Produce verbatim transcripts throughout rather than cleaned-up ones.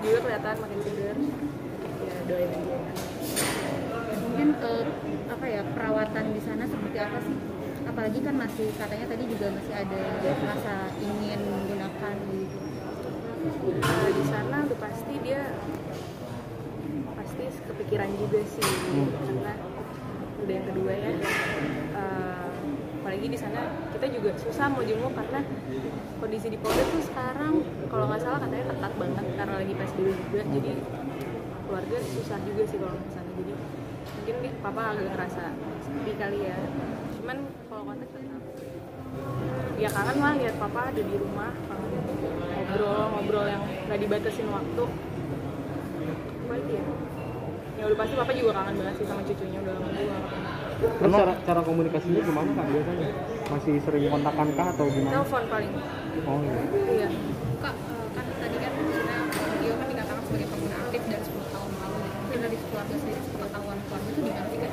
juga kelihatan makin segar. Ya doain aja. Mungkin uh, apa ya, perawatan di sana seperti apa sih? Apalagi kan masih katanya tadi juga masih ada rasa ingin menggunakan gitu. Nah, di sana udah pasti dia pasti kepikiran juga sih, hmm. karena udah yang kedua ya. Uh, apalagi di sana kita juga susah mau jenguk karena kondisi di Polda tuh sekarang kalau nggak salah katanya ketat banget karena lagi P S B B juga, jadi keluarga susah juga sih kalau ke sana. Jadi mungkin nih papa agak ngerasa sepi kali ya. Cuman kalau kontak ya kangen lah lihat papa ada di rumah, kangen ngobrol-ngobrol yang nggak dibatasin waktu. Apa lagi ya? Ya udah pasti papa juga kangen banget sih sama cucunya, udah lama juga. Terus cara, cara komunikasinya gimana kak biasanya? Masih sering kontakan kah atau gimana? Telepon paling. Oh iya. Iya. Kak, kan tadi kan maksudnya Gio kan dikatakan sebagai pengguna aktif dari sepuluh tahun lalu. Mungkin dari keluarga sendiri, pengetahuan keluarga itu gimana sih kak?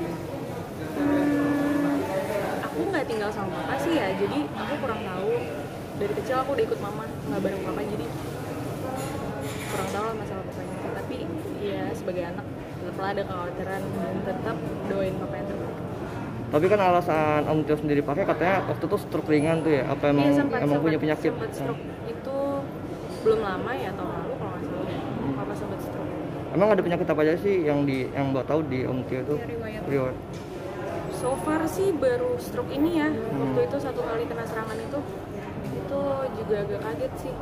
Aku nggak tinggal sama papa sih ya, jadi aku kurang tahu. Dari kecil aku udah ikut mama, nggak bareng papa, jadi kurang tahu lah masalah papanya. Tapi ya sebagai anak tetaplah ada kekhawatiran dan tetap doain papa yang terbaik. Tapi kan alasan Om Tio sendiri pakai katanya waktu itu stroke ringan tuh ya, apa emang iya, sempat, emang sempat, punya penyakit? Sempat stroke hmm. itu belum lama ya, tahun lalu kalau nggak salah. Hmm. Papa sempat stroke. Emang ada penyakit apa aja sih yang di yang Mbak tahu di Om Tio itu? Ya, riwayat. riwayat. So far sih baru stroke ini ya. Hmm. Waktu itu satu kali kena serangan itu, itu juga agak kaget sih.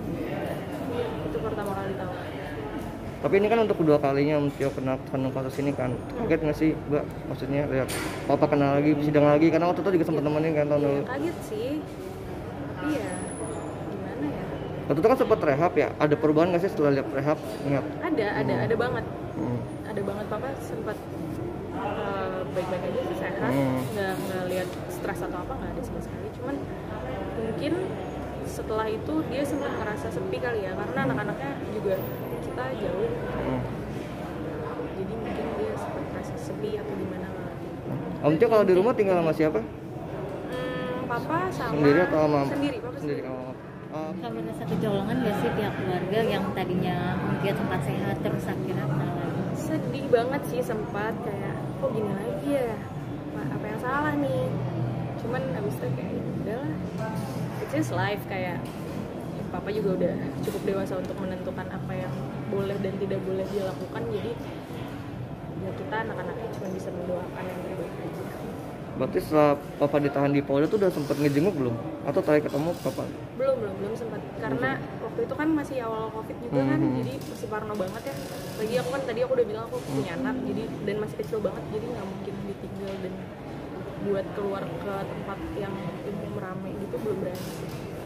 Itu pertama kali tahu. Tapi ini kan untuk kedua kalinya Om Tio kena kena kasus ini kan. Kaget nggak sih Mbak? Maksudnya lihat papa kena lagi, sidang lagi, karena waktu itu juga sempat nemenin kan tahun lalu. Iya, kaget sih. Iya. Gimana ya? Waktu itu kan sempat rehab ya. Ada perubahan nggak sih setelah lihat rehab? Ingat? Ada, ada, hmm. ada banget. Hmm. Ada banget, papa sempat uh, baik-baik aja sih, sehat. Hmm. Nggak nggak lihat stres atau apa, nggak ada sama sekali. Cuman mungkin setelah itu dia sempat ngerasa sepi kali ya, karena anak-anaknya juga kita jauh. Hmm. Jadi mungkin dia sempat ngerasa sepi atau gimana. Om Tio kalau di rumah tinggal sama siapa? Hmm, papa sama sendiri atau sama sendiri, papa sendiri. sendiri. Oh. Uh, Sama ada satu colongan gak sih pihak keluarga yang tadinya mungkin sempat sehat terus akhirnya kena lagi? Sedih banget sih, sempat kayak kok gini lagi ya, apa yang salah nih. Cuman abis itu kayak udahlah, it's just life. Kayak ya, papa juga udah cukup dewasa untuk menentukan apa yang boleh dan tidak boleh dilakukan. Jadi ya kita anak-anaknya cuma bisa mendoakan yang terbaik aja. Berarti setelah papa ditahan di Polda tuh udah sempet ngejenguk belum? Atau terakhir ketemu papa? Belum, belum, belum sempat. Karena waktu itu kan masih awal Covid juga kan, mm-hmm. jadi masih parno banget ya. Lagi aku kan tadi aku udah bilang aku punya anak, jadi dan masih kecil banget, jadi nggak mungkin ditinggal dan buat keluar ke tempat yang umum rame gitu belum berani sih.